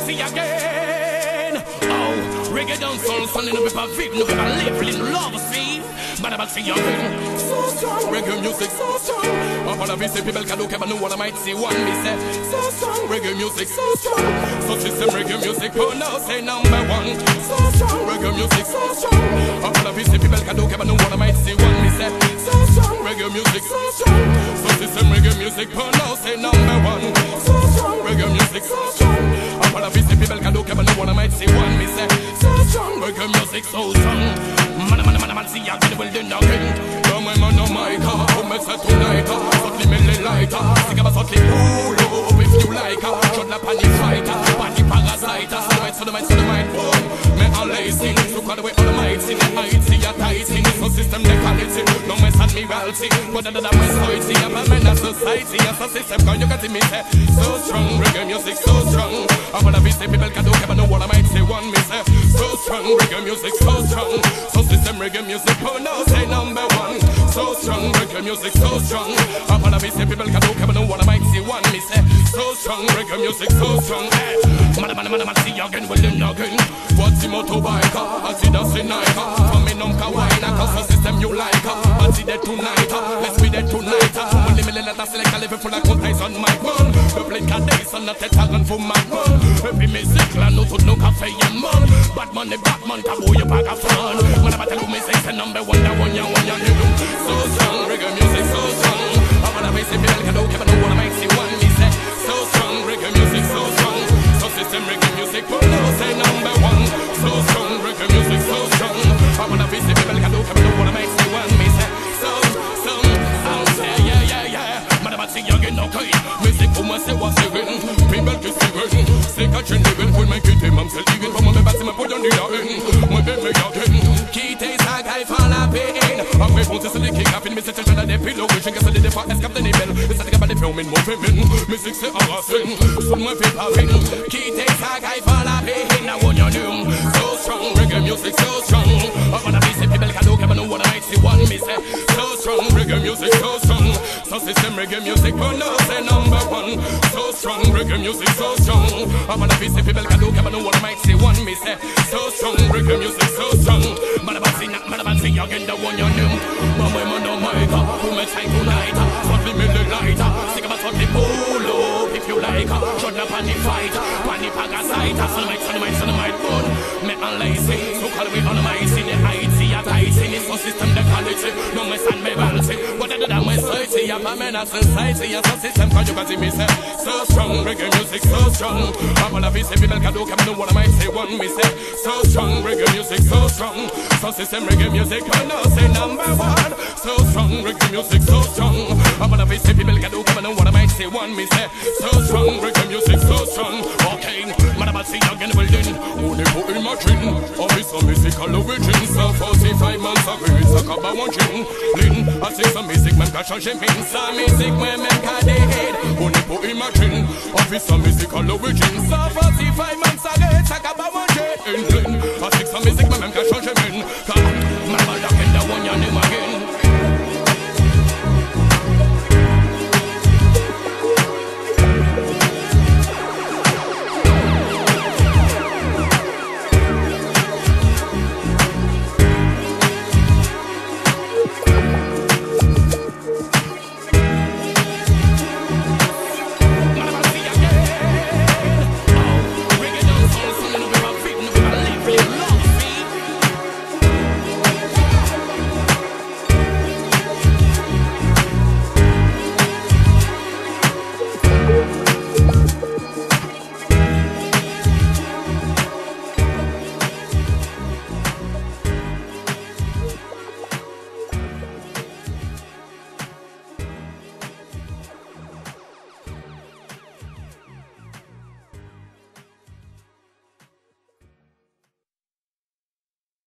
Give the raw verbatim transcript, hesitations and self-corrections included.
see again. Oh, reggae dancehall, son, no paper viv, no paper live, in love, see. But I'm see again. So strong, reggae music, so strong. I wanna be say people can look but no one I might see one me say. So strong, reggae music, so strong. So system reggae music, oh no, say number one. So strong, reggae music, so strong. I wanna be say people can look but no one I might see one me say. So strong, reggae music, so strong. So system reggae music, oh no, say number one. So strong, reggae music, so strong. I wanna be say people can look but no one I might see one me say. So strong, reggae music, so strong. Man, man, man, man, see ya, get the building again. Come on, man, oh my God, come and say tonight. Sotli me le lighter, sing about sotli pull up if you like. Shut up on the fighter, party parasite. Sodomite, sodomite, sodomite, boom. Me all lazy, so call the way all the might. See the height, see ya tight, see so system they call it. No mess and me wealthy, but another way so it's see. I'm a man of society, and so system can you can see me say so strong, reggae music so strong. I wanna be say people can do but no one I might say one me say so strong, reggae music so strong. So system reggae music, oh no, say number one. So strong, reggae music so strong. I wanna be say people can do but no one I might say one me say so strong, reggae music so strong. Man, man, man, man, see again, well then again. What's the motorbike? I see the Sinai. From me num kawaii, cause the system you like. I see that tonight, let's be there tonight. Only me let us select a level full of contains on my one. The plane can days on the tetan for my one. Every music, la no to no cafe and man. Batman, the Batman, tabo you pack a fun. Man, I tell you me say the number one, that one, ya one, ya new. So strong, reggae music, so strong. I wanna be say people can do, but no one makes you one. Me say so strong, reggae music, so strong. So system reggae music, but no say number one. So strong, reggae music, so strong. I wanna be say people can do, but no one makes you one. Me say so, so, I'll say yeah, yeah, yeah. Man, I'm see again, okay. Music pour moi c'est what's even. People qui s'y c'est qu'à chaîne level pour me quitter, même c'est even. Pour moi me battre, me pour donner la haine. Moi ben me again. Quitter sa gaille, faire la peine. Après bon c'est celui qui a fini, mais c'est déjà la dépilo. Je gagne les défauts, escape de niveau. Mais ça t'es capable de faire une mauvais mine. Musique c'est harassing. Son moi fait pas peine. Quitter sa gaille, faire la peine. Now on your new. So strong, reggae music so strong. I wanna be say people can do, but no one makes it one. Me say so strong, reggae music so strong. So system reggae music, but no say number one. So strong, reggae music so strong. I wanna be say people can do, but no one makes it one. Me say so strong, reggae music so strong. Man about see, man about see again the one you knew. Mama, man, oh my God, who makes time tonight? What me the light? Sing about what the pull up if you like. Shut up on the fight, on the parasite. Sonomite, sonomite, sonomite, bone. Me and lazy, so call me on my scene. I see a tight in the system, the quality. No mess and me balance. What I do that my society, I'm a man of society. And so system, cause you can see me say so strong, reggae music so strong. I wanna be say people can do, come know what I might say one. Me say so strong, reggae music so strong. So system reggae music, I know say number one. So strong, reggae music so strong. I wanna be say people can do, come know what I might say one. Me say so strong, reggae music so strong. Okay, man about see again well then. Only put in my chin. Oh, it's a musical origin. So forty-five months ago, it's a cup of one chin. Lin, I see some music man can change him in. Some music man man can dead. Only put in my chin. Oh, it's a musical origin. So forty-five months ago, it's a cup of one chin. Lin, I see some music man man can change him in. Man, man, lock in the one you name again.